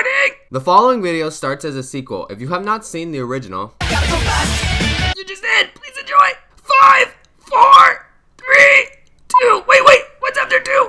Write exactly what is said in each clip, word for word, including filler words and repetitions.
Warning! The following video starts as a sequel. If you have not seen the original, you just did. Please enjoy. Five, four, three, two. Wait, wait. What's after two?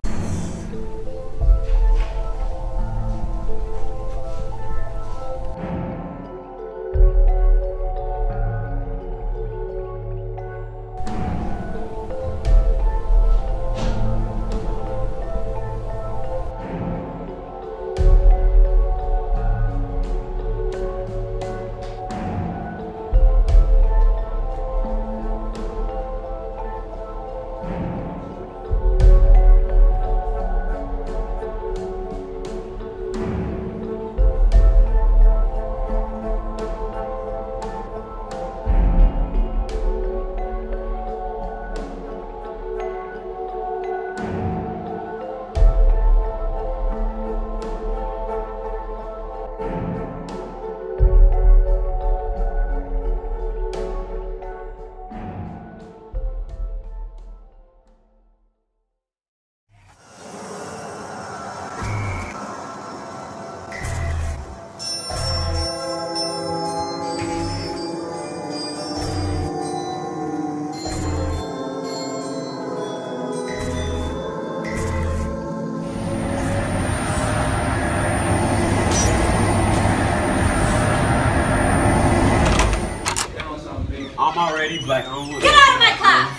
I'm already black. I don't want Get out of my class!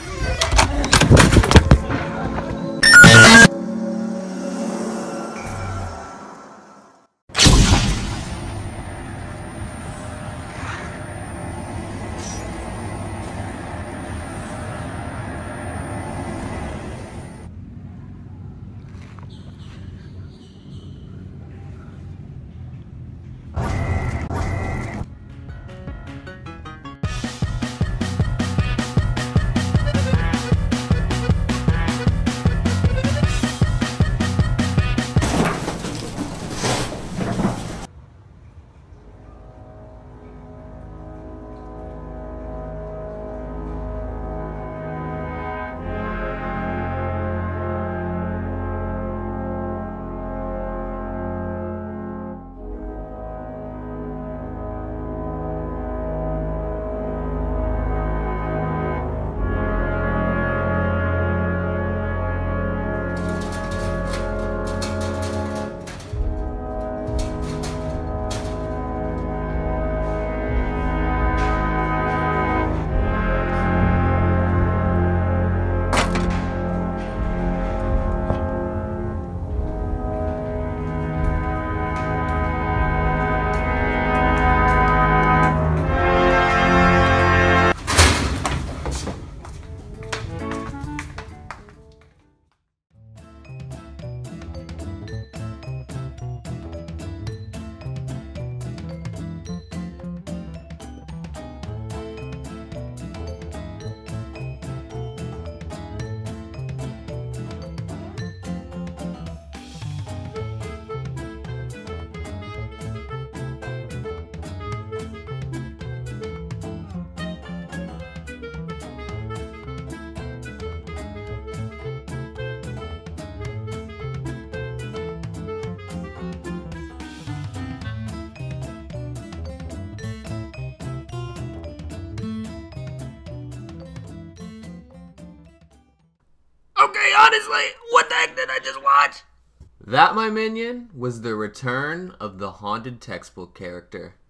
Okay, honestly, what the heck did I just watch? That, my minion, was the return of the haunted textbook character.